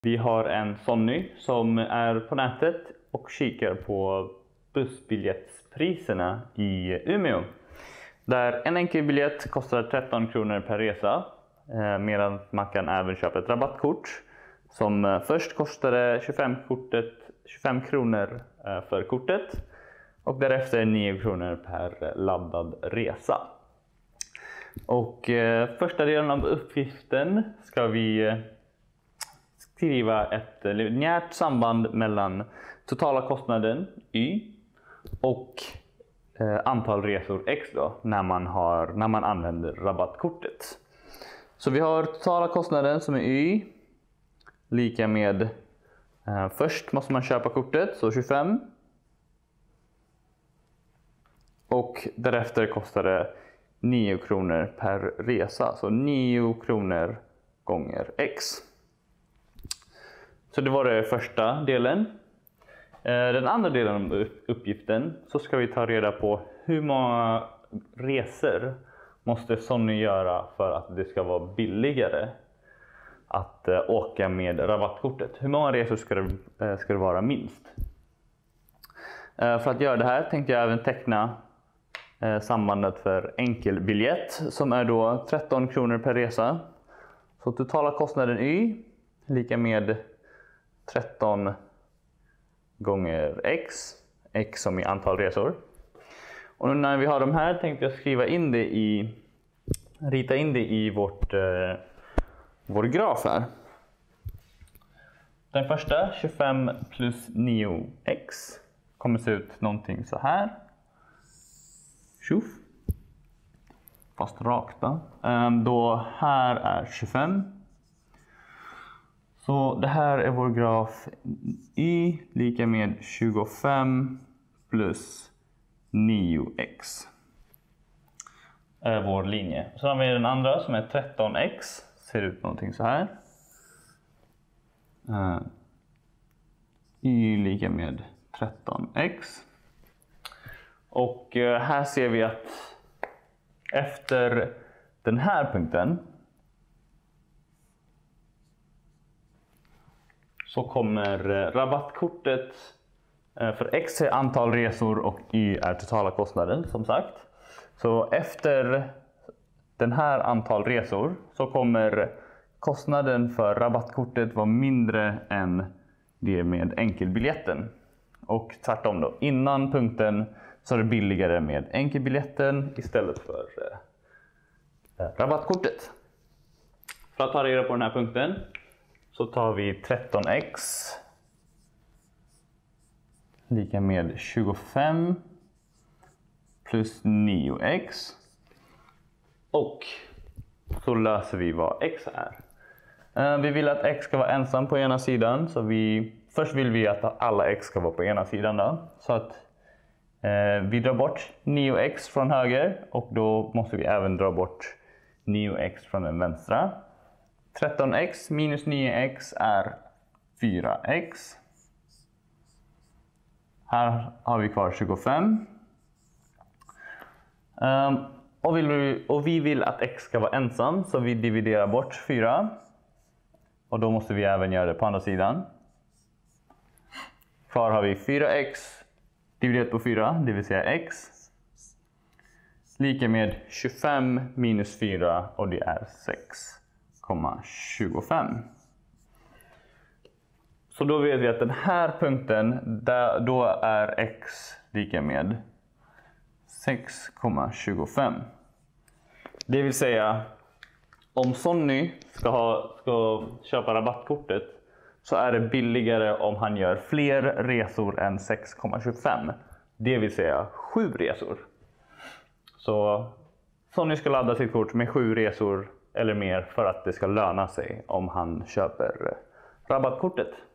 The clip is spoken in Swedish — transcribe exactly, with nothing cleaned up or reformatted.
Vi har en Sonny som är på nätet och kikar på bussbiljettspriserna i Umeå. Där en enkel biljett kostar tretton kronor per resa, medan man kan även köpa ett rabattkort som först kostade tjugofem, kortet, tjugofem kronor för kortet och därefter nio kronor per laddad resa. Och eh, första delen av uppgiften ska vi skriva ett linjärt samband mellan totala kostnaden Y och eh, antal resor X då, när man, har, när man använder rabattkortet. Så vi har totala kostnaden som är Y lika med eh, först måste man köpa kortet, så tjugofem. Och därefter kostar det nio kronor per resa, så nio kronor gånger X. Så det var det första delen. Den andra delen av uppgiften så ska vi ta reda på hur många resor måste Sonny göra för att det ska vara billigare att åka med rabattkortet. Hur många resor ska det, ska det vara minst? För att göra det här tänkte jag även teckna sambandet för enkelbiljett som är då tretton kronor per resa. Så totala kostnaden Y lika med tretton gånger X, X som i antal resor. Och nu när vi har de här tänkte jag skriva in det i, rita in det i vårt, eh, vår graf här. Den första, tjugofem plus nio X, kommer se ut någonting så här. Tjuff. Fast rakt då. Um, då här är tjugofem. Så det här är vår graf Y lika med tjugofem plus nio X. Är vår linje. Så har vi den andra som är tretton X. Ser ut någonting så här. Uh, y lika med tretton X. Och uh, här ser vi att efter den här punkten så kommer rabattkortet, för X är antal resor och Y är totala kostnaden som sagt. Så efter den här antal resor så kommer kostnaden för rabattkortet vara mindre än det med enkelbiljetten. Och tvärtom då, innan punkten så är det billigare med enkelbiljetten istället för eh, rabattkortet. För att ta reda på den här punkten så tar vi tretton X lika med tjugofem plus nio X. Och så löser vi vad X är. Uh, vi vill att X ska vara ensam på ena sidan. Så vi, först vill vi att alla X ska vara på ena sidan då. Så att uh, vi drar bort nio X från höger. Och då måste vi även dra bort nio X från den vänstra. tretton X minus nio X är fyra X. Här har vi kvar tjugofem. Um, och, vill, och vi vill att X ska vara ensam, så vi dividerar bort fyra. Och då måste vi även göra det på andra sidan. Kvar har vi fyra X dividerat på fyra, det vill säga X. Lika med tjugofem minus fyra, och det är sex komma tjugofem. Så då vet vi att den här punkten, där, då är X lika med sex komma tjugofem. Det vill säga, om Sonny ska, ha, ska köpa rabattkortet så är det billigare om han gör fler resor än sex komma tjugofem. Det vill säga sju resor. Så Sonny ska ladda sitt kort med sju resor eller mer för att det ska löna sig om han köper rabattkortet.